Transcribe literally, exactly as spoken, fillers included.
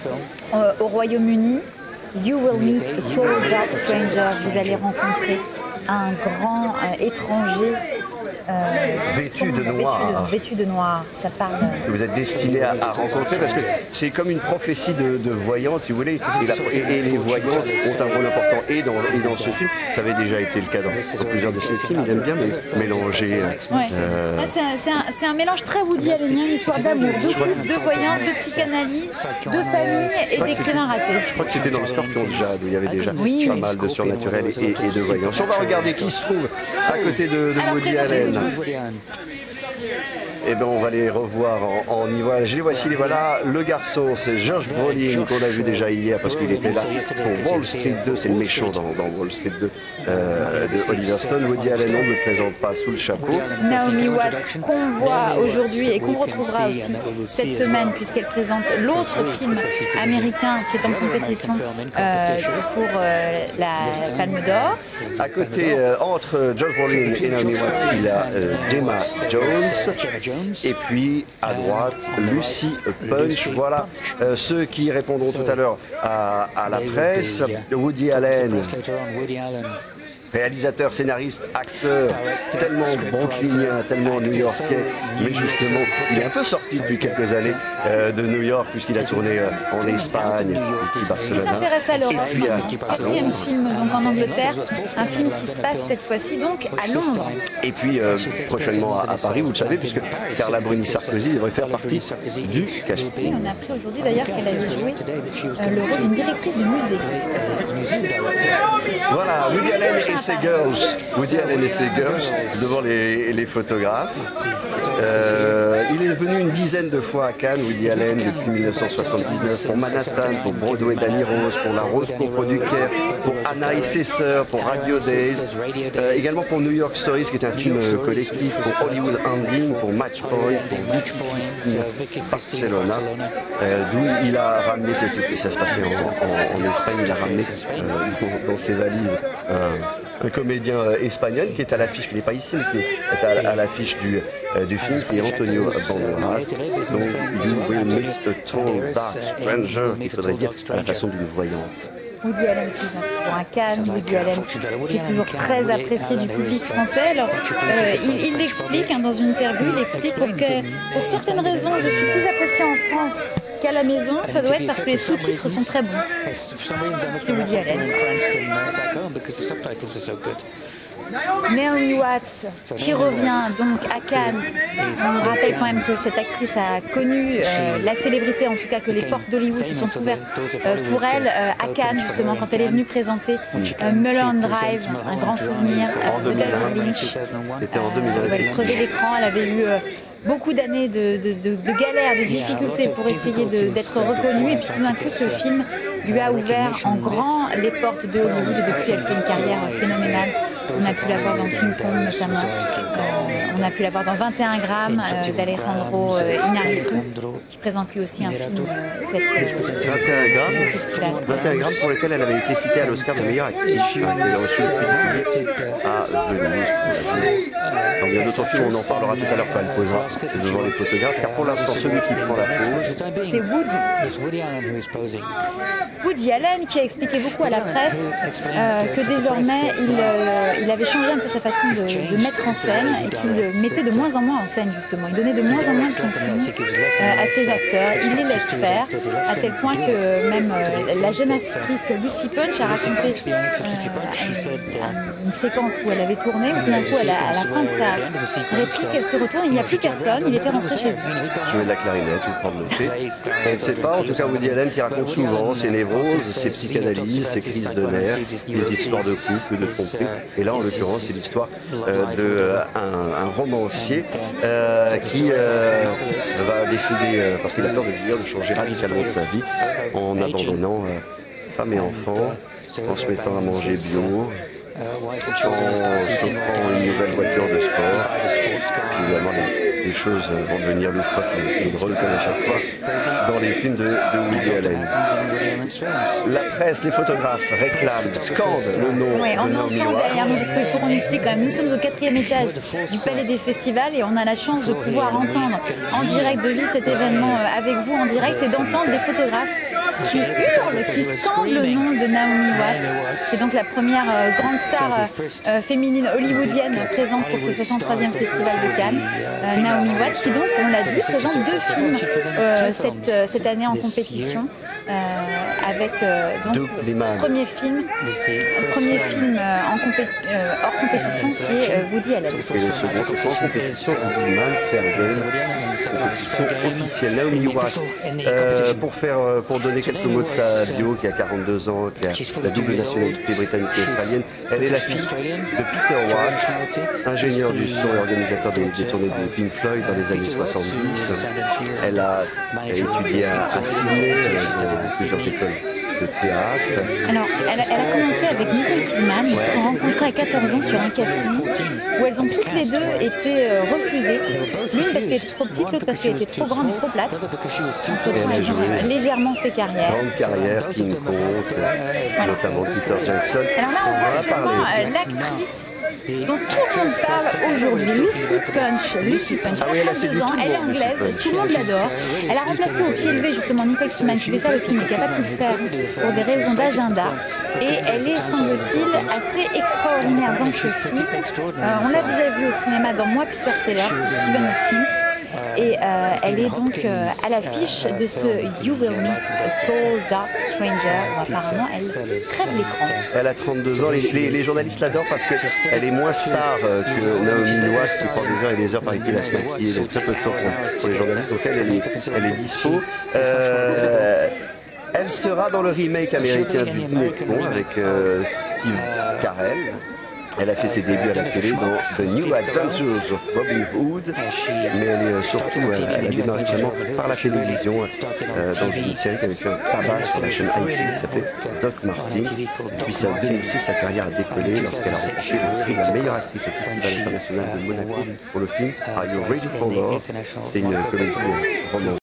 euh, au Royaume-Uni. You will meet a tall dark stranger. Vous allez rencontrer un grand euh, étranger. Euh, vêtu de noir. Vêtu de, de noir, ça parle. Que vous êtes destiné à, à rencontrer parce que c'est comme une prophétie de, de voyante, si vous voulez. Et, la, et, et les voyants ont un rôle important. Et dans, et dans ce film, ça avait déjà été le cas dans, dans plusieurs de ces films. Il aime bien mais, mélanger. Ouais. Euh... Ah, c'est un, un, un mélange très Woody Allenien, une histoire d'amour, de couple, de voyance, de psychanalyse, de famille et d'écrivains ratés. Je crois que c'était dans le Scorpion déjà. Il y avait déjà oui, pas mal de surnaturel et, et, et de voyance. On va regarder qui se trouve à côté de, de Woody Allen. Eh bien, on va les revoir en, en ivoire. Je les voici, les voilà. Le garçon, c'est Josh Brolin, qu'on a vu déjà hier parce qu'il était là pour Wall Street deux. C'est le méchant dans, dans Wall Street deux euh, de Oliver Stone. Woody Allen, on ne le présente pas sous le chapeau. Naomi Watts, qu'on voit aujourd'hui et qu'on retrouvera aussi cette semaine, puisqu'elle présente l'autre film américain qui est en compétition euh, pour euh, la Palme d'Or. À côté, euh, entre Josh Brolin et Naomi Watts, il y a euh, Gemma Jones. Et puis à droite, Lucy Punch. Voilà euh, ceux qui répondront tout à l'heure à, à la presse. Woody Allen, réalisateur, scénariste, acteur, tellement brooklynien, tellement new-yorkais, mais justement, il est un peu sorti depuis quelques années euh, de New York, puisqu'il a tourné euh, en Espagne, et puis Barcelone. Il s'intéresse à l'Europe maintenant. Quatrième film donc en Angleterre, un film qui se passe cette fois-ci donc à Londres. Et puis euh, prochainement à, à Paris, vous le savez, puisque Carla Bruni-Sarkozy devrait faire partie du casting. On a appris aujourd'hui d'ailleurs qu'elle allait jouer euh, le rôle d'une directrice de musée. Voilà, Woody Allen et ses girls, Woody Allen et ses girls devant les, les photographes. Euh, il est venu une dizaine de fois à Cannes, Woody Allen, depuis mille neuf cent soixante-dix-neuf, pour Manhattan, pour Broadway Danny Rose, pour La Rose pour Producteur, pour Anna et ses sœurs, pour Radio Days, euh, également pour New York Stories, qui est un film collectif, pour Hollywood Ending, pour Match Point, pour Vicky Barcelona, euh, d'où il a ramené, ça, ça se passait en, en, en Espagne, il a ramené euh, dans, dans ses valises euh, un comédien espagnol qui est à l'affiche, qui n'est pas ici, mais qui est à, à l'affiche du, euh, du film, qui est Antonio Banderas. Donc, You Will Meet a Tall Dark Stranger, qu'il faudrait dire à la façon d'une voyante. Woody Allen qui vient souvent à Cannes, Woody Allen qui est toujours très apprécié du public français. Alors, euh, il, il l'explique hein, dans une interview, il explique pour, que, pour certaines raisons, je suis plus apprécié en France qu'à la maison. Ça doit être parce que les sous-titres sont très bons. C'est Woody Allen. Naomi Watts qui revient donc à Cannes. On rappelle quand même que cette actrice a connu euh, la célébrité, en tout cas que les portes d'Hollywood se sont ouvertes euh, pour elle euh, à Cannes justement quand elle est venue présenter euh, Mulholland Drive, un grand souvenir euh, de David Lynch. C'était en deux mille un. Elle crevait l'écran, elle avait eu euh, beaucoup d'années de, de, de, de galères, de difficultés pour essayer d'être reconnue et puis tout d'un coup ce film lui a ouvert en grand les portes de Hollywood et depuis elle fait une carrière phénoménale. On a pu la voir dans King Kong notamment, euh, on a pu la voir dans vingt et un grammes euh, d'Alejandro euh, Iñárritu, qui présente lui aussi un film euh, cette, euh, vingt et un grammes, festival. vingt et un grammes pour lequel elle avait été citée à l'Oscar de meilleure actrice. Elle a reçu à Venise. Dans bien d'autres films, on en parlera tout à l'heure quand elle posera devant les photographes, car pour l'instant, celui qui prend la pose, c'est Woody. Woody Allen qui a expliqué beaucoup à la presse euh, que désormais il, euh, il avait changé un peu sa façon de, de mettre en scène et qu'il mettait de moins en moins en scène justement. Il donnait de moins en moins de consignes euh, à ses acteurs. Il les laisse faire à tel point que même euh, la jeune actrice Lucy Punch a raconté euh, une, une séquence où elle avait tourné, où tout d'un coup elle a, à la fin de sa réplique elle se retourne, il n'y a plus personne, il était rentré chez lui. Jouer de la clarinette ou prendre le thé. On ne sait pas, en tout cas Woody Allen qui raconte souvent ses névroses, ses psychanalyses, ses crises de nerfs, les histoires de couple, de tromperie. Et là, en l'occurrence, c'est l'histoire euh, d'un euh, un romancier euh, qui euh, va décider, euh, parce qu'il a peur de vieillir, de changer radicalement de sa vie en abandonnant euh, femme et enfants, en se mettant à manger bio, en s'offrant une nouvelle voiture de sport. Évidemment, les, les choses vont devenir loufoques et, et drôles comme à chaque fois dans les films de, de Woody Allen. La presse, les photographes réclament, scandent le nom ouais, de Naomi Watts. On entend derrière nous, parce qu'il faut qu'on explique quand même. Nous sommes au quatrième étage du Palais des Festivals et on a la chance de pouvoir entendre en direct, de vivre cet événement avec vous en direct et d'entendre les photographes qui hurle, qui scande le nom de Naomi Watts, qui est donc la première euh, grande star euh, féminine hollywoodienne présente pour ce soixante-troisième Festival de Cannes. Euh, Naomi Watts, qui donc, on l'a dit, présente deux films euh, cette, euh, cette année en compétition. Euh, avec euh, donc le premier film, premier film euh, en compé euh, hors compétition qui est euh, Woody Allen. Et le second, ce sera en compétition Woody Man, Fair Game, compétition officielle. Naomi Watts, euh, pour, faire, pour donner quelques mots de sa bio, qui a quarante-deux ans, qui a la double nationalité britannique et australienne. Elle est la fille de Peter Watts, ingénieur du son et organisateur des, des tournées de Pink Floyd dans les années soixante-dix. Elle a, elle a étudié à, à Sydney, dans plusieurs écoles de théâtre. Alors, elle a, elle a commencé avec Nicole Kidman. Ils se sont rencontrés à quatorze ans sur un casting où elles ont toutes les deux été euh, refusées. L'une parce qu'elle était trop petite, l'autre parce qu'elle était trop grande et trop plate. Entre-temps, elles ont légèrement fait carrière. Grande carrière, King Kong, voilà. Notamment Peter Jackson. Alors là, on voit justement euh, l'actrice dont tout le monde parle aujourd'hui, Lucy Punch. Lucy Punch, ah oui, elle a trente-deux ans, elle est anglaise, tout le monde l'adore. Elle a remplacé au pied levé justement Nicole Kidman qui devait faire le film et qui n'a pas pu le faire pour des raisons d'agenda. Et elle est, semble-t-il, assez extraordinaire dans ce film. Euh, on l'a déjà vu au cinéma dans Moi, Peter Sellers, de Stephen Hopkins. Et euh, elle est donc euh, à l'affiche de ce You Will Meet a Tall Dark Stranger où apparemment elle crève l'écran. Elle a trente-deux ans, les, les, les journalistes l'adorent parce qu'elle est moins star euh, que Naomi Watts qui prend des heures et des heures par été à se maquiller, donc très peu de temps pour, pour les journalistes, donc elle, elle est, elle est dispo. Euh, elle sera dans le remake américain du Dîner de Con avec euh, Steve Carell. Elle a fait ses débuts à la télé dans The New Adventures of Robin Hood, mais elle est surtout, elle, elle a démarré vraiment par la télévision euh, dans une série qui avait fait un tabac sur la chaîne I Q qui s'appelait Doc Martin. Et puis c'est en deux mille six, sa carrière a décollé lorsqu'elle a remporté le prix de la meilleure actrice au Festival international de Monaco pour le film Are You Ready for Love? C'était une comédie romantique.